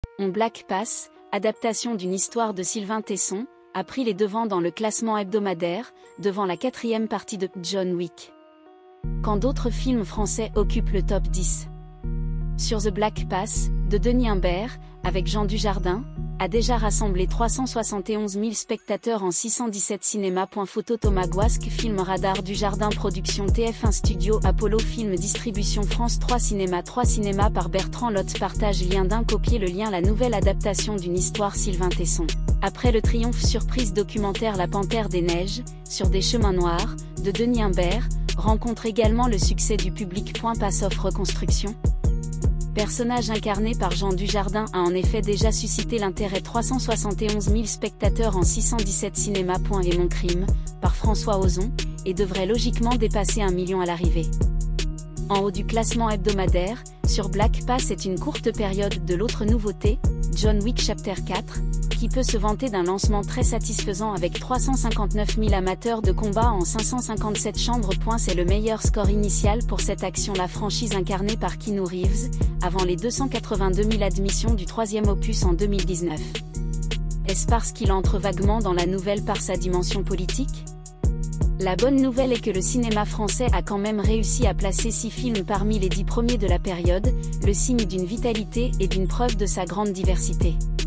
On Black Pass, adaptation d'une histoire de Sylvain Tesson, a pris les devants dans le classement hebdomadaire, devant la 4e partie de John Wick. Quand d'autres films français occupent le top 10. Sur The Black Pass, de Denis Imbert, avec Jean Dujardin, a déjà rassemblé 371 000 spectateurs en 617 cinémas. Photo Thomas Guasque, Film Radar Dujardin Production TF1 Studio Apollo Film Distribution France 3 Cinéma par Bertrand Lotte. Partage lien d'un copier le lien. La nouvelle adaptation d'une histoire Sylvain Tesson. Après le triomphe surprise documentaire La Panthère des Neiges, sur des chemins noirs, de Denis Imbert, rencontre également le succès du public. Pass Off Reconstruction. Personnage incarné par Jean Dujardin a en effet déjà suscité l'intérêt. 371 000 spectateurs en 617 cinémas. Et Mon Crime, par François Ozon, et devrait logiquement dépasser 1 million à l'arrivée. En haut du classement hebdomadaire, sur Black Pass est une courte période de l'autre nouveauté, John Wick Chapter 4, qui peut se vanter d'un lancement très satisfaisant avec 359 000 amateurs de combat en 557 chambres. C'est le meilleur score initial pour cette action. La franchise incarnée par Keanu Reeves, avant les 282 000 admissions du 3e opus en 2019. Est-ce parce qu'il entre vaguement dans la nouvelle par sa dimension politique ? La bonne nouvelle est que le cinéma français a quand même réussi à placer 6 films parmi les 10 premiers de la période, le signe d'une vitalité et d'une preuve de sa grande diversité.